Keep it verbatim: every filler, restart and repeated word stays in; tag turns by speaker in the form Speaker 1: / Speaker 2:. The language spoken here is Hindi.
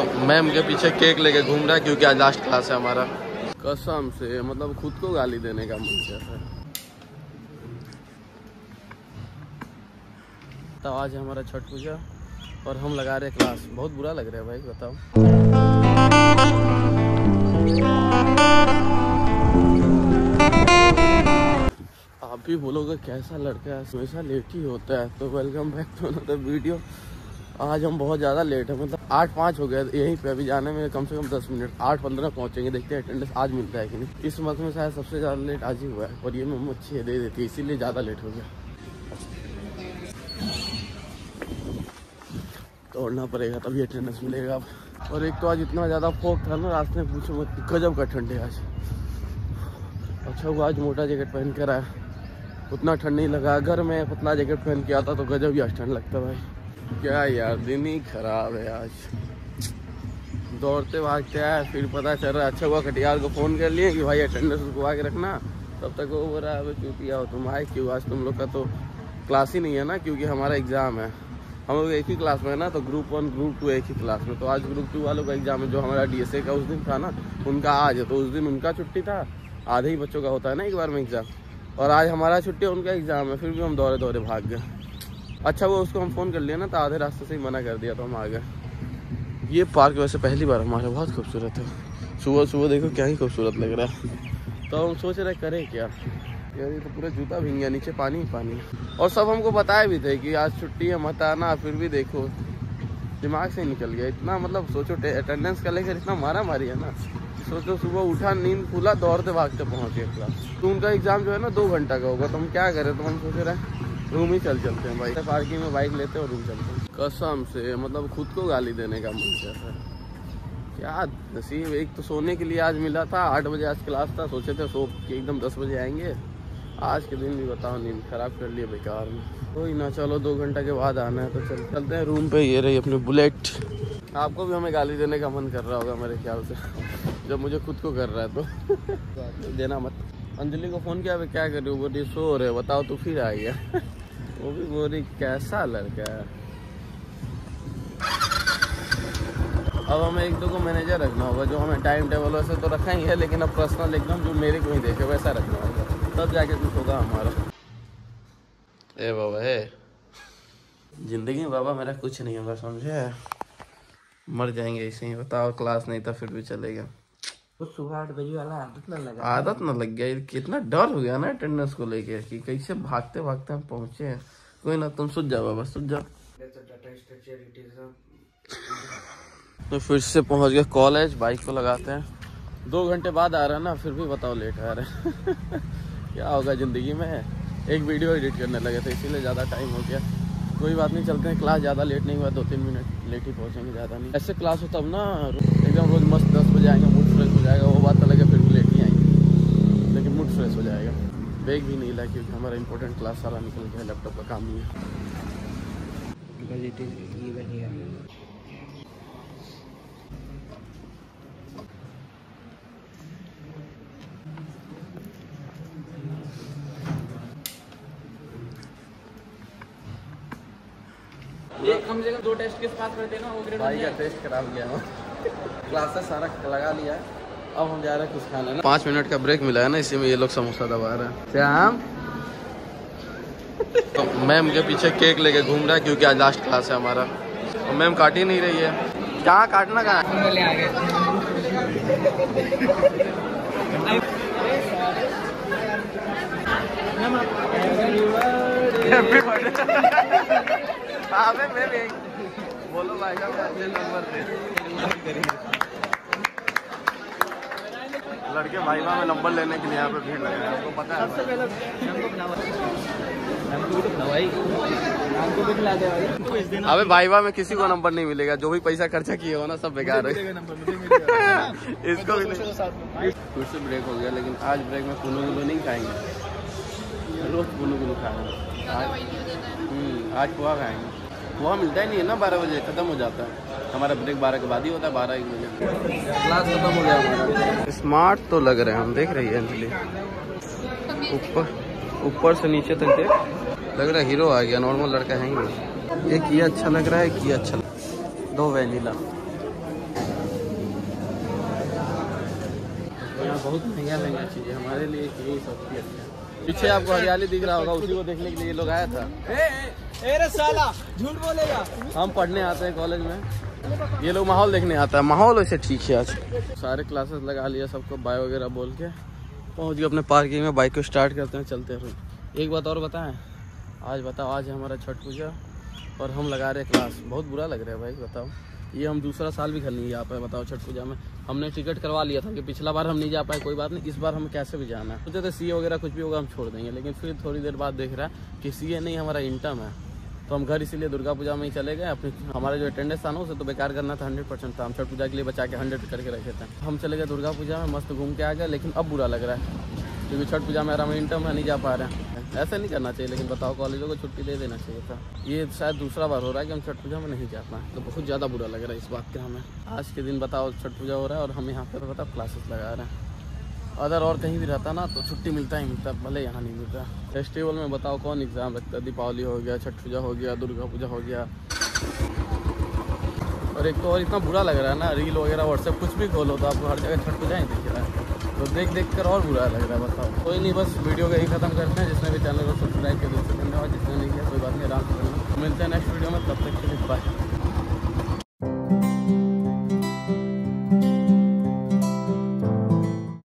Speaker 1: मैम के पीछे केक लेके घूम रहा है क्योंकि आज लास्ट क्लास है हमारा। कसम से मतलब खुद को गाली देने का मन कर रहा है। तो आज है हमारा छठ पूजा और हम लगा रहे क्लास। बहुत बुरा लग रहा है भाई, बताओ। आप भी बोलोगे कैसा लड़का है, हमेशा लेट ही होता है। तो welcome back to another video. आज हम बहुत ज़्यादा लेट है, मतलब आठ पाँच हो गया यहीं पे। अभी जाने में कम से कम दस मिनट, आठ पंद्रह पहुँचेंगे। देखते हैं अटेंडेंस आज मिलता है कि नहीं। इस वक्त में शायद सबसे ज़्यादा लेट आज ही हुआ है और ये मम्मी अच्छी दे देती है, इसीलिए ज़्यादा लेट हो गया। दौड़ना पड़ेगा तभी अटेंडेंस मिलेगा अब। और एक तो आज इतना ज़्यादा फोक था ना, रास्ते में पूछो मत, गजब का ठंड है आज। अच्छा हुआ आज मोटा जैकेट पहन कर आया, उतना ठंड नहीं लगा। घर में पतला जैकेट पहन के आता तो गजब ही आज ठंड लगता भाई। क्या यार, दिन ही खराब है आज। दौड़ते भागते आए, फिर पता चल रहा है। अच्छा हुआ कटियार को फ़ोन कर लिए कि भाई अटेंडेंस रुकवा के रखना। तब तक वो बोल रहा है अभी चूतिया हो तुम, आए क्यों? आज तुम लोग का तो क्लास ही नहीं है ना, क्योंकि हमारा एग्ज़ाम है। हम लोग एक ही क्लास में है ना, तो ग्रुप वन ग्रुप टू एक ही क्लास में। तो आज ग्रुप टू वालों का एग्ज़ाम है, जो हमारा डी एस ए का उस दिन था ना, उनका आज है। तो उस दिन उनका छुट्टी था, आधे ही बच्चों का होता है ना एक बार में एग्ज़ाम। और आज हमारा छुट्टी है, उनका एग्ज़ाम है। फिर भी हम दौड़े दौड़े भाग गए। अच्छा वो उसको हम फ़ोन कर लिया ना, तो आधे रास्ते से ही मना कर दिया, तो हम आ गए। ये पार्क वैसे पहली बार हमारा, बहुत खूबसूरत है। सुबह सुबह देखो क्या ही खूबसूरत लग रहा है। तो हम सोच रहे करें क्या यार, ये तो पूरा जूता भीग गया, नीचे पानी ही पानी। और सब हमको बताए भी थे कि आज छुट्टी है मत आना, फिर भी देखो दिमाग से निकल गया इतना। मतलब सोचो अटेंडेंस का लेकर इतना मारा मारी है ना। सोचो सुबह उठा, नींद खुला, दौड़ते भागते पहुँच गए क्लास। तो उनका एग्ज़ाम जो है ना दो घंटा का होगा, तो हम क्या करें। तो हम सोच रहे हैं रूम ही चल चलते हैं भाई। पार्किंग में बाइक लेते हैं और रूम चलते हैं। कसम से मतलब खुद को गाली देने का मन कर रहा है। क्या नसीब, एक तो सोने के लिए आज मिला था। आठ बजे आज क्लास था, सोचे थे सो के एकदम दस बजे आएंगे। आज के दिन भी बताओ नींद खराब कर लिए बेकार में। कोई ना, चलो दो घंटा के बाद आना है तो चल चलते हैं रूम पे। ये रही अपनी बुलेट। आपको भी हमें गाली देने का मन कर रहा होगा मेरे ख्याल से, जब मुझे खुद को कर रहा है तो देना मत। अंजलि को फ़ोन किया, क्या कर रही हो? बोली सो रहे, बताओ तो फिर आई है। वो भी बोल रही कैसा लड़का है। अब हमें एक दो को मैनेजर रखना होगा, जो हमें टाइम टेबल वैसे तो रखा ही है, लेकिन अब पर्सनल एकदम जो मेरे को ही देखे वैसा रखना होगा, तब जाके कुछ होगा हमारा। ए बाबा है जिंदगी में बाबा, मेरा कुछ नहीं होगा समझे। मर जाएंगे ऐसे ही। बताओ क्लास नहीं था फिर भी चलेगा।
Speaker 2: तो सुबह आठ बजे वाला आदत ना लगा
Speaker 1: आदत ना लग गया। कितना डर हो गया ना अटेंडेंस को लेके कि कैसे भागते भागते हम पहुंचे हैं। कोई ना, तुम सुझ जाओ बाबा, सुझ जाओ। तो फिर से पहुंच गए कॉलेज, बाइक को लगाते हैं। दो घंटे बाद आ रहा है ना, फिर भी बताओ लेट आ रहे हैं। क्या होगा ज़िंदगी में। एक वीडियो एडिट करने लगे थे इसीलिए ज़्यादा टाइम हो गया। कोई बात नहीं, चलते हैं। क्लास ज़्यादा लेट नहीं हुआ, दो तीन मिनट लेट ही पहुँचेंगे, ज़्यादा नहीं। ऐसे क्लास हो तब ना एकदम रोज़ मस्त दस बजे आएंगे, मूड फ्रेश हो जाएगा। वो बात अलग है, फिर भी लेट ही आएंगे, लेकिन मूड फ्रेश हो जाएगा। बैग भी नहीं ला क्योंकि हमारा इंपॉर्टेंट क्लास सारा निकल गया, लैपटॉप का काम नहीं है।
Speaker 2: एक कम से कम दो टेस्ट किस पास करते ना, वो ग्रेड
Speaker 1: भाई का टेस्ट करा लिया हम। क्लासेस सारा लगा लिया है। अब हम जा रहे हैं कुछ खाने ना। पाँच मिनट का ब्रेक मिला है ना, इसी में ये लोग समोसा दबा रहे हैं। श्याम तो मैम के पीछे केक लेके घूम रहा है क्योंकि आज लास्ट क्लास है हमारा। और मैम काट ही नहीं रही है। कहाँ काटना, कहाँ ले आ गए। अबे मैं भी बोलो भाई साहब अच्छे नंबर थे। लड़के भाई भाई में नंबर लेने के लिए यहाँ पे भीड़ लग रहा है, आपको पता है। सबसे पहले अबे भाई भाई में किसी को नंबर नहीं मिलेगा। जो भी पैसा खर्चा किए हो ना सब बेकार है। इसको भी नहीं। फिर से ब्रेक हो गया, लेकिन आज ब्रेक में कुनू गुलू नहीं खाएंगे। रोज कुनू गुलू खाएंगे। आज आज पोहा खाएंगे। पोहा मिलता ही नहीं है ना, बारह बजे खत्म हो जाता है हमारा ब्रेक। बारह के बाद ही होता है, बारह एक बजे क्लास खत्म हो गया हमारा। स्मार्ट तो लग रहे हैं हम, देख रही है अंजलि। ऊपर ऊपर से नीचे तक देख, लग रहा है हीरो आ गया। नॉर्मल लड़का है ही नहीं। एक ये अच्छा लग रहा है कि अच्छा लग... दो वेनिला बहुत महंगा महंगा चीज़ है हमारे लिए यही सब है। पीछे आपको हरियाली दिख रहा होगा, उसी को देखने के लिए ये लोग आया था।
Speaker 2: ए रे साला झूठ बोलेगा।
Speaker 1: हम पढ़ने आते हैं कॉलेज में, ये लोग माहौल देखने आता है। माहौल वैसे ठीक है। आज सारे क्लासेस लगा लिया, सबको बाय वगैरह बोल के पहुँच गए अपने पार्किंग में। बाइक को स्टार्ट करते हैं, चलते रहो। एक बात और बताएं, आज बताओ, आज है हमारा छठ पूजा और हम लगा रहे क्लास। बहुत बुरा लग रहा है भाई, बताओ। ये हम दूसरा साल भी घर नहीं जा पाए, बताओ। छठ पूजा में हमने टिकट करवा लिया था कि पिछला बार हम नहीं जा पाए, कोई बात नहीं, इस बार हमें कैसे भी जाना है। सोचे थे सी ए वगैरह कुछ भी होगा हम छोड़ देंगे, लेकिन फिर थोड़ी देर बाद देख रहा है कि सी ए नहीं, हमारा इंटर्म है। तो हम घर इसीलिए दुर्गा पूजा में ही चले गए। अपने हमारा जो अटेंडेंस था ना उसे तो बेकार करना था, हंड्रेड परसेंट था। हम छठ पूजा के लिए बचा के हंड्रेड करके रखे थे। हम चले गए दुर्गा पूजा में, मस्त घूम के आ गए। लेकिन अब बुरा लग रहा है क्योंकि छठ पूजा में हमारा इंटर्म है, नहीं जा पा रहे हैं। ऐसा नहीं करना चाहिए, लेकिन बताओ, कॉलेजों को छुट्टी दे देना चाहिए था। ये शायद दूसरा बार हो रहा है कि हम छठ पूजा में नहीं जा पाए, तो बहुत ज़्यादा बुरा लग रहा है इस बात का हमें। आज के दिन बताओ छठ पूजा हो रहा है और हम यहाँ पर बताओ क्लासेस लगा रहे हैं। अदर और कहीं भी रहता ना तो छुट्टी मिलता ही मिलता, भले यहाँ नहीं मिलता। फेस्टिवल में बताओ कौन एग्ज़ाम रखता है। दीपावली हो गया, छठ पूजा हो गया, दुर्गा पूजा हो गया। और एक तो और इतना बुरा लग रहा है ना, रील वगैरह व्हाट्सएप कुछ भी खोलो तो आपको हर जगह छठ पूजा ही दिख रहा है। तो देख देख कर और बुरा लग रहा है, बताओ। कोई नहीं, बस वीडियो का ही खत्म करते हैं। जिसने भी चैनल को सब्सक्राइब किया, धन्यवाद। जिसने नहीं किया कोई बात नहीं, आराम से करना। मिलते हैं नेक्स्ट वीडियो में, तब तक के लिए बाय।